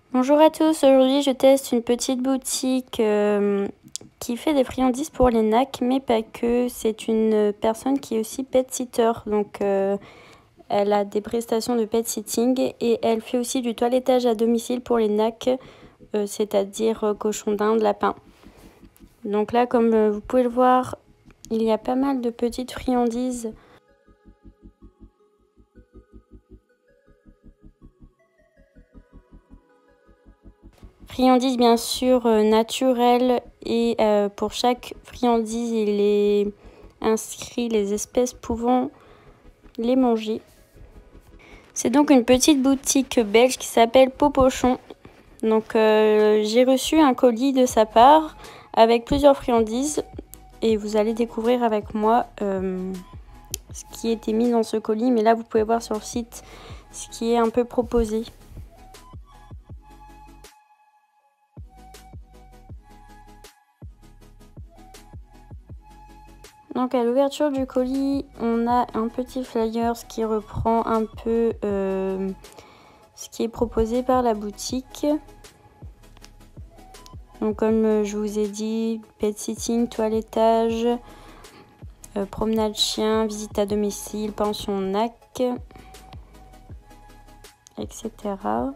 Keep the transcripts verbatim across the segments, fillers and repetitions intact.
Bonjour à tous, aujourd'hui je teste une petite boutique euh, qui fait des friandises pour les nacs, mais pas que. C'est une personne qui est aussi pet sitter, donc euh, elle a des prestations de pet sitting et elle fait aussi du toilettage à domicile pour les nacs, euh, c'est-à-dire euh, cochon d'Inde, lapin. Donc là, comme euh, vous pouvez le voir, il y a pas mal de petites friandises. Friandises bien sûr euh, naturelles et euh, pour chaque friandise il est inscrit les espèces pouvant les manger. C'est donc une petite boutique belge qui s'appelle Popochon. Donc euh, j'ai reçu un colis de sa part avec plusieurs friandises et vous allez découvrir avec moi euh, ce qui était mis dans ce colis, mais là vous pouvez voir sur le site ce qui est un peu proposé. Donc à l'ouverture du colis, on a un petit flyer qui reprend un peu euh, ce qui est proposé par la boutique. Donc comme je vous ai dit, pet sitting, toilettage, euh, promenade chien, visite à domicile, pension nac, et cetera.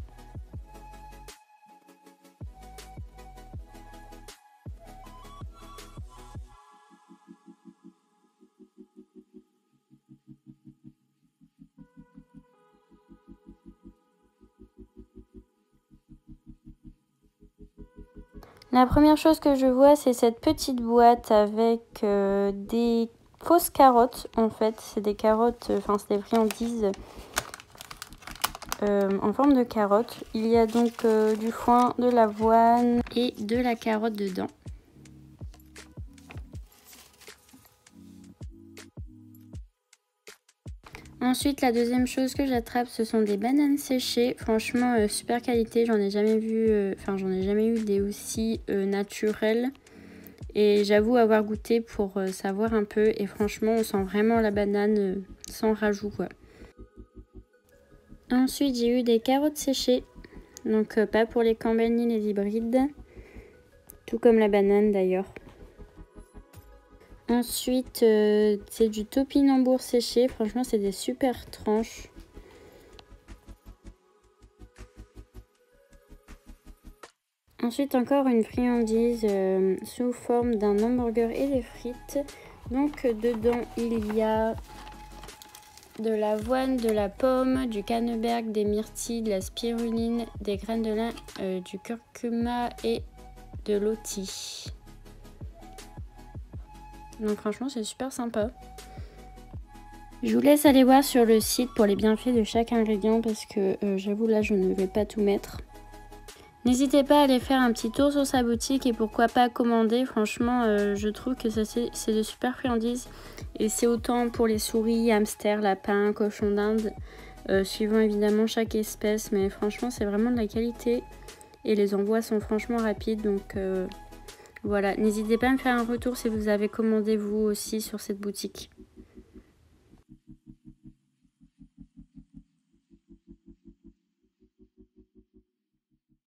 La première chose que je vois, c'est cette petite boîte avec euh, des fausses carottes. En fait, c'est des carottes, enfin c'est des friandises euh, en forme de carotte. Il y a donc euh, du foin, de l'avoine et de la carotte dedans. Ensuite, la deuxième chose que j'attrape, ce sont des bananes séchées. Franchement, euh, super qualité. J'en ai jamais vu, enfin, euh, j'en ai jamais eu des aussi euh, naturelles. Et j'avoue avoir goûté pour euh, savoir un peu. Et franchement, on sent vraiment la banane euh, sans rajout, quoi. Ensuite, j'ai eu des carottes séchées. Donc, euh, pas pour les campagnes ni les hybrides. Tout comme la banane d'ailleurs. Ensuite, euh, c'est du topinambour séché. Franchement, c'est des super tranches. Ensuite, encore une friandise euh, sous forme d'un hamburger et des frites. Donc, dedans, il y a de l'avoine, de la pomme, du canneberg, des myrtilles, de la spiruline, des graines de lin, euh, du curcuma et de l'oti. Donc franchement, c'est super sympa. Je vous laisse aller voir sur le site pour les bienfaits de chaque ingrédient parce que euh, j'avoue là, je ne vais pas tout mettre. N'hésitez pas à aller faire un petit tour sur sa boutique et pourquoi pas commander. Franchement, euh, je trouve que c'est de super friandises. Et c'est autant pour les souris, hamsters, lapins, cochons d'Inde, euh, suivant évidemment chaque espèce. Mais franchement, c'est vraiment de la qualité. Et les envois sont franchement rapides. Donc euh, voilà, n'hésitez pas à me faire un retour si vous avez commandé vous aussi sur cette boutique.